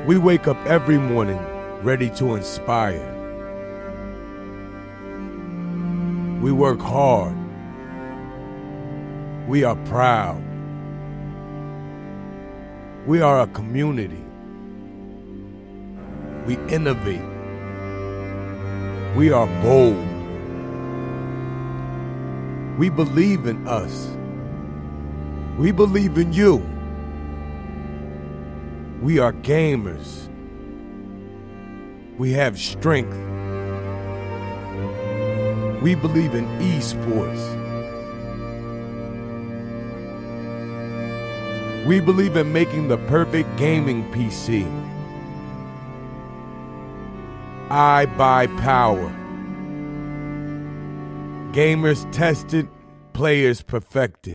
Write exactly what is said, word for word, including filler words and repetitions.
We wake up every morning ready to inspire. We work hard. We are proud. We are a community. We innovate. We are bold. We believe in us. We believe in you. We are gamers. We have strength. We believe in esports. We believe in making the perfect gaming P C. iBUYPOWER. Gamers tested, players perfected.